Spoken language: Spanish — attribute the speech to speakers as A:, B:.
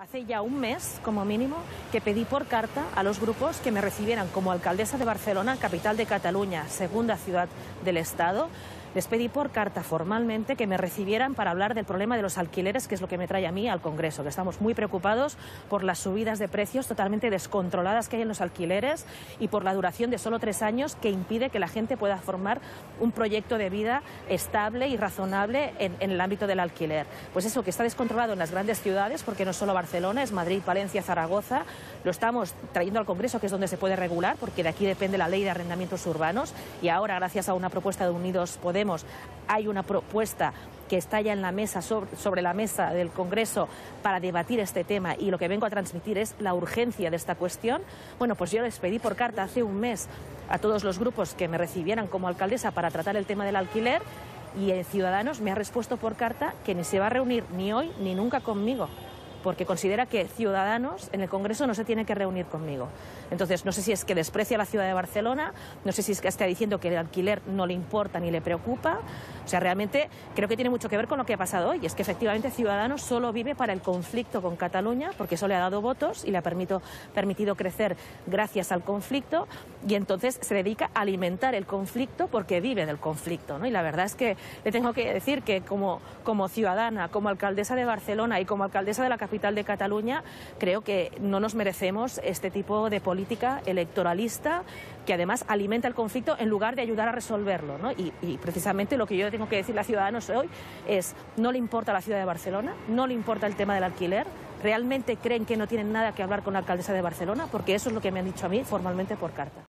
A: Hace ya un mes, como mínimo, que pedí por carta a los grupos que me recibieran como alcaldesa de Barcelona, capital de Cataluña, segunda ciudad del Estado. Les pedí por carta formalmente que me recibieran para hablar del problema de los alquileres, que es lo que me trae a mí al Congreso, que estamos muy preocupados por las subidas de precios totalmente descontroladas que hay en los alquileres y por la duración de solo 3 años que impide que la gente pueda formar un proyecto de vida estable y razonable en el ámbito del alquiler. Pues eso, que está descontrolado en las grandes ciudades, porque no es solo Barcelona, es Madrid, Valencia, Zaragoza. Lo estamos trayendo al Congreso, que es donde se puede regular, porque de aquí depende la ley de arrendamientos urbanos, y ahora, gracias a una propuesta de Unidos Podemos, hay una propuesta que está ya en la mesa, sobre la mesa del Congreso, para debatir este tema, y lo que vengo a transmitir es la urgencia de esta cuestión. Bueno, pues yo les pedí por carta hace un mes a todos los grupos que me recibieran como alcaldesa para tratar el tema del alquiler, y Ciudadanos me ha respuesto por carta que ni se va a reunir ni hoy ni nunca conmigo, porque considera que Ciudadanos en el Congreso no se tiene que reunir conmigo. Entonces, no sé si es que desprecia a la ciudad de Barcelona, no sé si es que está diciendo que el alquiler no le importa ni le preocupa. O sea, realmente creo que tiene mucho que ver con lo que ha pasado hoy. Es que efectivamente Ciudadanos solo vive para el conflicto con Cataluña, porque eso le ha dado votos y le ha permitido crecer gracias al conflicto, y entonces se dedica a alimentar el conflicto porque vive del conflicto, ¿no? Y la verdad es que le tengo que decir que como ciudadana, como alcaldesa de Barcelona y como alcaldesa de la capital de Cataluña, creo que no nos merecemos este tipo de política electoralista que además alimenta el conflicto en lugar de ayudar a resolverlo, ¿no? Y precisamente lo que yo tengo que decirle a Ciudadanos hoy es: no le importa la ciudad de Barcelona, no le importa el tema del alquiler. ¿Realmente creen que no tienen nada que hablar con la alcaldesa de Barcelona? Porque eso es lo que me han dicho a mí formalmente por carta.